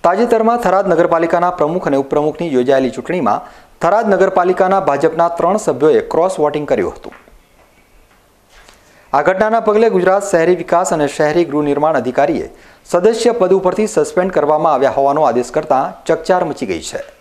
તાજેતરમાં થરાદ નગરપાલિકાના પ્રમુખ અને ઉપપ્રમુખની યોજાયેલી ચૂંટણીમાં થરાદ નગરપાલિકાના ભાજપના 3 સભ્યોએ ક્રોસ વોટિંગ કર્યું હતું। આ ઘટનાના પગલે ગુજરાત શહેરી વિકાસ અને શહેરી ગૃહ નિર્માણ અધિકારીએ સદસ્ય પદ ઉપરથી સસ્પેન્ડ કરવામાં આવ્યા હોવાનો આદેશ કરતા ચકચાર મચી ગઈ છે।